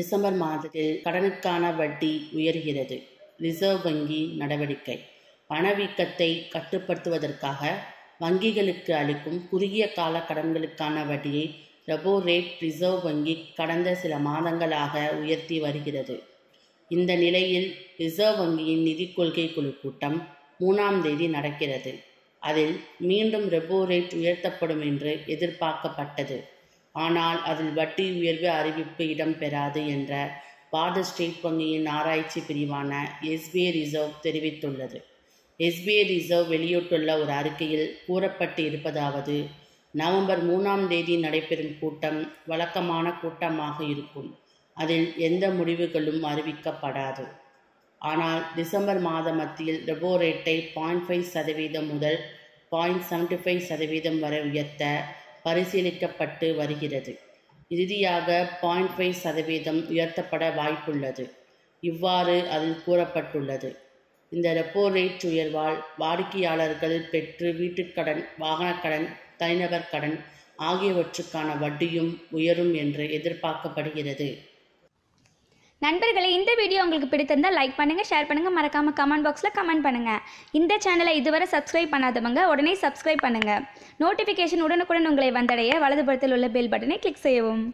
December மாதத்தில் கடனுக்கான வட்டி உயர்கிறது. ரிசர்வ் வங்கி நடவடிக்கை. பணவீக்கத்தை கட்டுப்படுத்துவதற்காக வங்கிகளுக்கு அளிக்கும் குறுகிய கால கடன்களுக்கான வட்டியை ரெப்போ ரேட் ரிசர்வ் வங்கி கடந்த சில மாதங்களாக உயர்த்தி வருகிறது. இந்த நிலையில் ரிசர்வ் வங்கியின் நிதி கொள்கை குழு கூட்டம் 3ஆம் தேதி நடக்கிறது. அதில் மீண்டும் ரெப்போ ரேட் உயர்த்தப்படும் என்று எதிர்பார்க்கப்பட்டது. ஆனால் அதில் வட்டி உயர்வு அறிவிப்பு இடம்பெறாது என்ற பாரத ஸ்டேட் வங்கியின் ஆராய்ச்சி பிரிவான SBI ரிசர்வ் தெரிவித்துள்ளது. SBI ரிசர்வ் வெளியிட்டுள்ள ஒரு அறிக்கையில் கூறப்பட்டு இருப்பதாவது: நவம்பர் 3ஆம் தேதி நடைபெறும் கூட்டம் வழக்கமான கூட்டமாக இருக்கும். அதில் எந்த முடிவுகளும் அறிவிக்கப்படாது. ஆனால் டிசம்பர் மாத மத்தியில் ரெப்போ ரேட்டை 0.5% முதல் 0.75% வரை உயர்த்த பரிசீலிக்கப்பட்டு வருகிறது. இறுதியாக 0.5% உயர்த்தப்பட வாய்ப்புள்ளது. இவ்வாறு அதில் கூறப்பட்டுள்ளது. இந்த ரெப்போ ரேட் உயர்வால் வாடிக்கையாளர்கள் பெற்று வீட்டுக்கடன், வாகனக்கடன், தனிநபர் கடன் ஆகியவற்றுக்கான வட்டியும் உயரும் என்று எதிர்பார்க்கப்படுகிறது. நண்பர்களே, இந்த வீடியோ உங்களுக்கு பிடித்திருந்தால் லைக் பண்ணுங்கள், ஷேர் பண்ணுங்கள், மறக்காமல் கமெண்ட் பாக்ஸில் கமெண்ட் பண்ணுங்கள். இந்த சேனலை இதுவரை சப்ஸ்கிரைப் பண்ணாதவங்க உடனே சப்ஸ்கிரைப் பண்ணுங்கள். நோட்டிஃபிகேஷன் உடனுக்குடன் உங்களை வந்தடைய வலதுபுறத்தில் உள்ள பெல் பட்டனை கிளிக் செய்யவும்.